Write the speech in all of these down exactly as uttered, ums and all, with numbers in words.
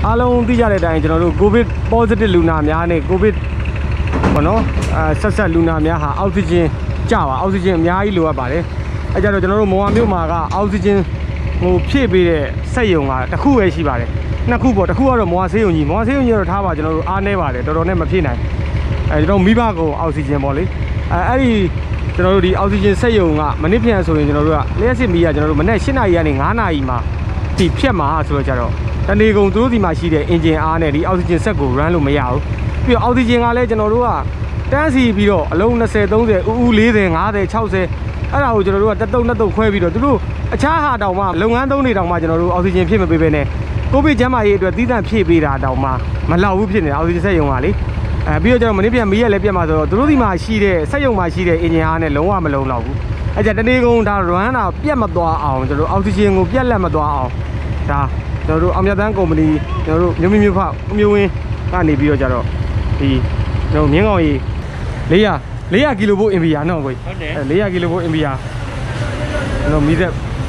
အားလုံးသိကြတဲ့အတိုင်းကျွန်တော်တို့ COVID positive လူနာများနဲ့ COVID ဘောနော်အဲဆက်ဆက်လူနာများဟာအောက်ဆီဂျင်ကျပါအောက်ဆီဂျင်အများကြီးလိုအပ်ပါတယ်အဲကြတော့ကျွန်တော်တို့မော်ဝါမြို့မှာကအောက်ဆီဂျင်ဟိုဖြည့်ပေးတဲ့စက်ရုံကတစ်ခုပဲရှိပါတယ်နှစ်ခုပေါ့တစ်ခုကတော့မော်ဝါဆေးရုံကြီးမော်ဝါဆေးရုံကြီးတော့ထားပါကျွန်တော်တို့အားနေပါတယ်တော်တော်နဲ့မဖြည့်နိုင်အဲကျွန်တော်မိဘကိုအောက်ဆီဂျင်ပေါ့လေအဲအဲ့ဒီကျွန်တော်တို့ဒီအောက်ဆီဂျင်စက်ရုံကမနစ်ပြန်ဆိုရင်ကျွန်တော်တို့ကလျှက်စစ်မီးကကျွန်တော်တို့မနေ့၈နာရီကနေ၅နာရီမှာဒီဖြတ်မှာဆိုတော့ကြတော့တနေကုန်သူတို့ဒီမှာရှိတဲ့အင်ဂျင်အားနဲ့ဒီအောက်ဆီဂျင်စက်ကို run လို့မရဘူးပြီးတော့အောက်ဆီဂျင်ကလည်းကျွန်တော်တို့ကတန်းစီပြီးတော့အလုံး၂၀ ၃၀ဦးဦး၄၀ ၅၀ ၆၀အဲ့ဒါကိုကျွန်တော်တို့ကတက်တုံးတက်တုံးခွဲပြီးတော့သူတို့အခြားဟာတောင်မှလုပ်ငန်းသုံးတွေတောင်မှကျွန်တော်တို့အောက်ဆီဂျင်ဖြည့်မပေးဘဲနဲ့ကိုဗစ်ကျန်းမာရေးအတွက်သီးသန့်ဖြည့်ပေးတာတောင်မှမလောက်ဘူးဖြစ်နေတာအောက်ဆီဂျင်စက်ရုံကလေအဲပြီးတော့ကျွန်တော်မနေ့ပြန်မီးရက်လည်းပြတ်မှာဆိုတော့သူတို့ဒီမှာရှိတဲ့စက်ရုံမှာရှိတဲ့အင်ဂျင်အားနဲ့လုံးဝမလုံးတော့ဘူးအဲကြတနေ့ကုန်ဒါ run တာပြတ်မသွားအောင်ကျွန်တော်တို့အောက်ဆီဂျင်ကိုပြတ်လက်မသွားအောင်ဒါကျွန်တော်တို့အောင်မြတ်တန်းကုမ္ပဏီကျွန်တော်တို့မြို့မြို့ဖောက်မြို့ဝင်းကနေပြီးတော့ကြတော့ဒီကျွန်တော်မြင်းကောင်ကြီး၄၀၀ ၄၀၀ကီလိုဗို့အင်ဗီယာနော်ကိုဟုတ်တယ်၄၀၀ကီလိုဗို့အင်ဗီယာကျွန်တော်မီးသက်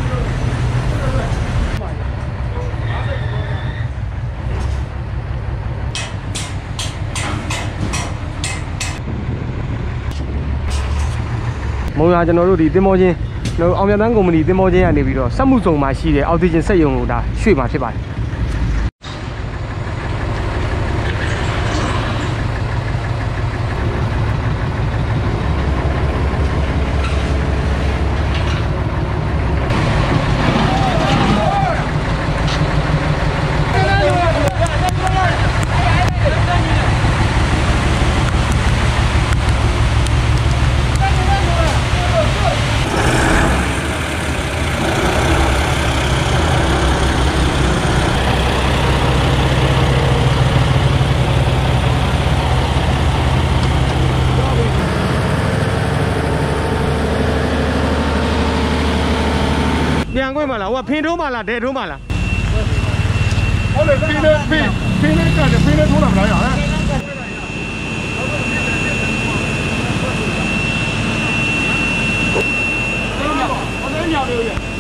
မုံရကျွန်တော်တို့ဒီတင်မောချင်းကျွန်တော်အောင်မြတ်တန်းကုမ္ပဏီတင်မောချင်းကနေပြီးတော့စက်မှုစုံမှာရှိတဲ့အောက်ဆီဂျင်စက်ရုံကိုဒါရွှေ့မှာဖြစ်ပါတယ်ပြန်ခွင့်မလားဟိုကဖင်ထိုးမလားဒဲထိုးမလားဟုတ်တယ်ဖင်နဲ့ဖင်ဖင်နဲ့ကဖင်နဲ့ထိုးလာမလားရဟမ်ဟုတ်တယ်ညောင်လေး